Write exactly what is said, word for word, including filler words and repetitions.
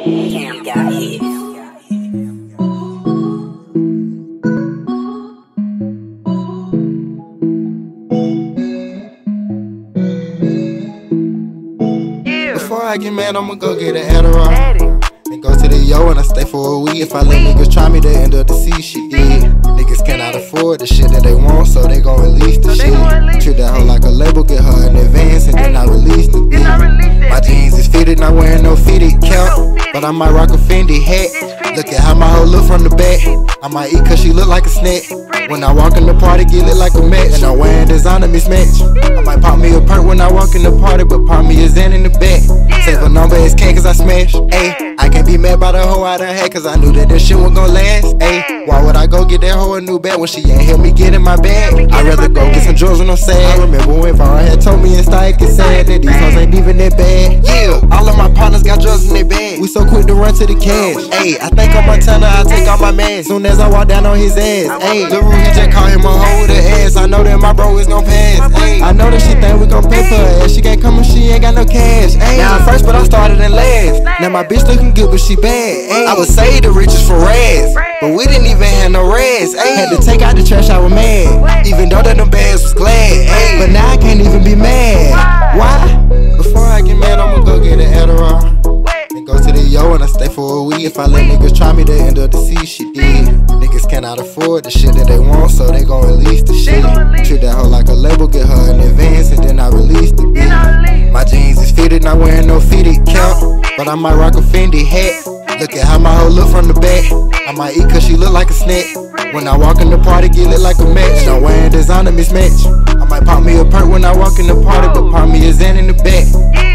Cam got hit. Before I get mad, I'ma go get an Adderall and go to the yo and I stay for a week. If I let niggas try me, they end up to see shit did. Niggas cannot afford the shit that they want, so they gon' release the shit. Treat that hoe like a label, get her in advance, and then I release the beat. My jeans is fitted, not wearing no fitted count, but I might rock a Fendi hat. Look at how my hoe look from the back. I might eat cause she look like a snack. When I walk in the party, get lit like a match. And I'm wearing designer mismatch. I might pop me a perk when I walk in the party, but pop me a Xan in the back. Save a number as K cause I smash. Ayy, I can't be mad by the hoe I done had cause I knew that this shit was gon' last. Ayy, why would I go get that hoe a new bag when she ain't help me get in my bag? I'd rather go get some drugs when I'm sad. I remember when Vara had told me in Stike it's sad that these hoes ain't even that bad. Yeah, all of my partners got drugs in their bag. We so quick to run to the cash. Ayy, I think on Montana I take off my mask soon as I walk down on his ass. Ayy, Lil' Rue, he just called him a hoe with an ass. I know that my bro is gon' pass. Ayy, I know that she think we gon' pay for her ass. She can't come if she ain't got no cash. Ayy, now I'm first but I started in last. Now my bitch looking good but she bad. Ayy, I would say the richest for Raz, but we didn't even have no Raz. Ayy, had to take out the trash, I was mad, even though that them bags was glad. Ayy, but now I can't even be mad. Why? Before I get mad, I'ma go get an Adderall and go to the yo and I stay for a week. If I let niggas try me, they end up to see shit did. Niggas cannot afford the shit that they want, so they gon' release the shit. Treat that hoe like a label, get her in advance, and then I release the beat. My jeans is fitted, not wearing no fitted count, but I might rock a Fendi hat. Look at how my hoe look from the back. I might eat cause she look like a snack. When I walk in the party, get lit like a match. And I'm wearing designer mismatch. I might pop me a perk when I walk in the party, but pop me a Xan in the back.